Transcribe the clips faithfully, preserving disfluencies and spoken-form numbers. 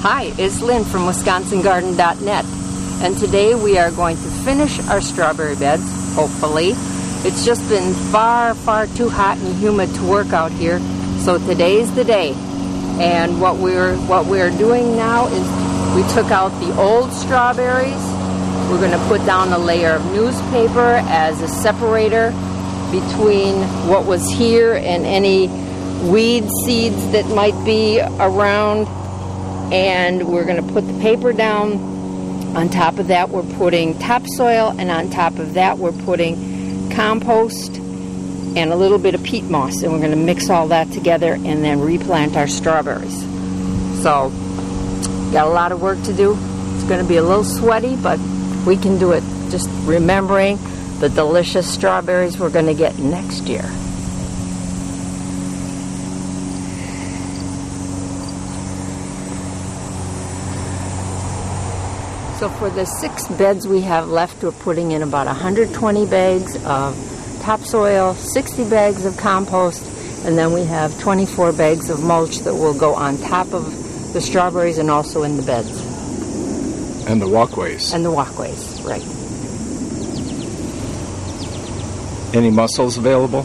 Hi, it's Lynn from Wisconsin Garden dot net, and today we are going to finish our strawberry beds, hopefully. It's just been far, far too hot and humid to work out here, so today's the day. And what we're what we're doing now is we took out the old strawberries. We're going to put down a layer of newspaper as a separator between what was here and any weed seeds that might be around. And we're going to put the paper down. On top of that we're putting topsoil, and on top of that we're putting compost and a little bit of peat moss, and we're going to mix all that together and then replant our strawberries. So got a lot of work to do. It's going to be a little sweaty, but we can do it, just remembering the delicious strawberries we're going to get next year. So for the six beds we have left, we're putting in about one hundred twenty bags of topsoil, sixty bags of compost, and then we have twenty-four bags of mulch that will go on top of the strawberries and also in the beds. And the walkways. And the walkways, right. Any mussels available?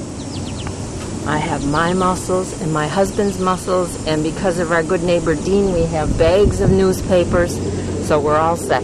I have my mussels and my husband's mussels, and because of our good neighbor Dean, we have bags of newspapers. So we're all set.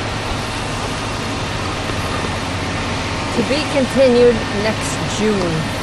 To be continued next June.